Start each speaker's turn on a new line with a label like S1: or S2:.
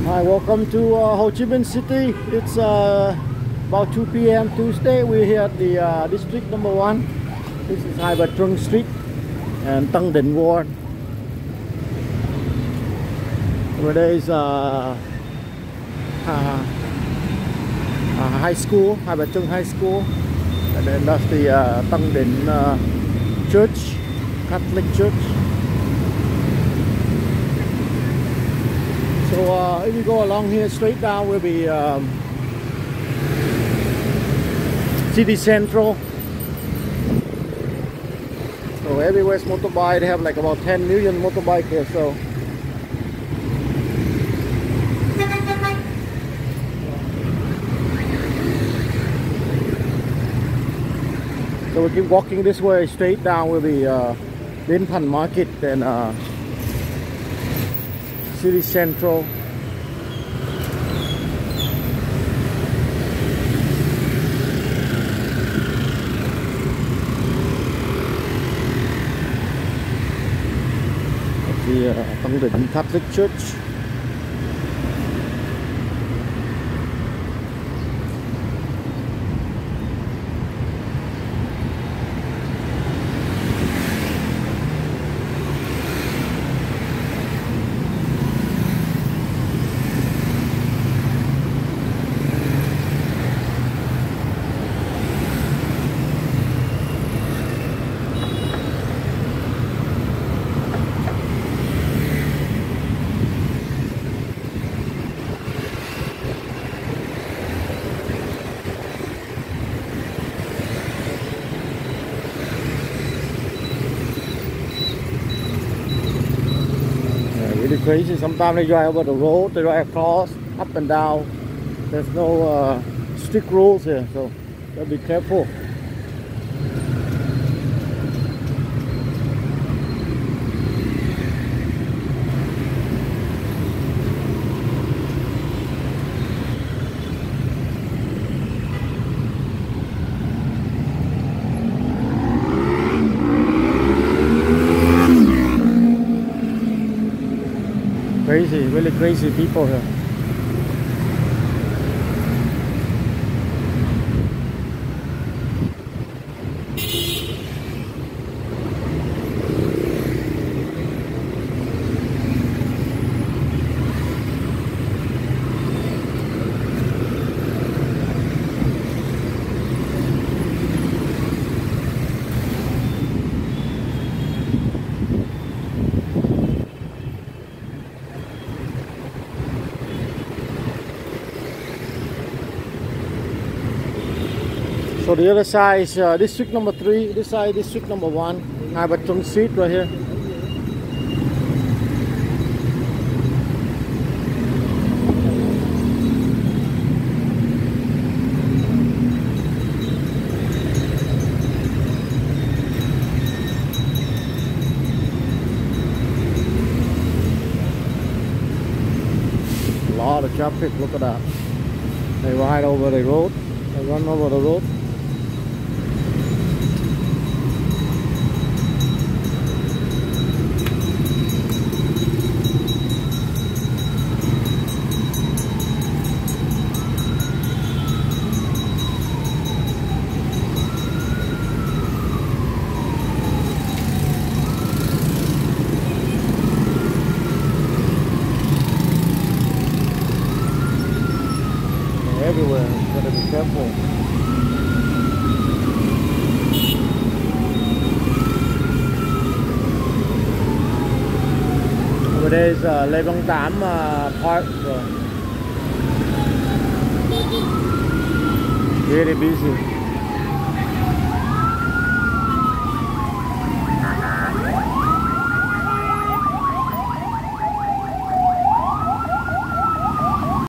S1: Hi, welcome to Ho Chi Minh City. It's about 2 p.m. Tuesday. We're here at the district number 1. This is Hai Ba Trung Street and Tăng Định Ward. Over there is high school, Hai Ba Trung High School, and then that's the Tăng Định Church, Catholic Church. So if you go along here straight down will be City Central. So everywhere's motorbike. They have like about 10 million motorbike here. So we keep walking this way. Straight down will be Bến Thành Market and City Central. The Tăng Định Catholic Church. Really crazy. Sometimes they drive over the road, they drive across, up and down. There's no strict rules here, so gotta be careful. Crazy, really crazy people here. So the other side is district number 3, this side district number 1, Hai Ba Trung Street right here. A lot of traffic, look at that. They ride over the road, they run over the road. Everywhere, gotta be careful. Over there is Lê Văn Tám Park. Really busy.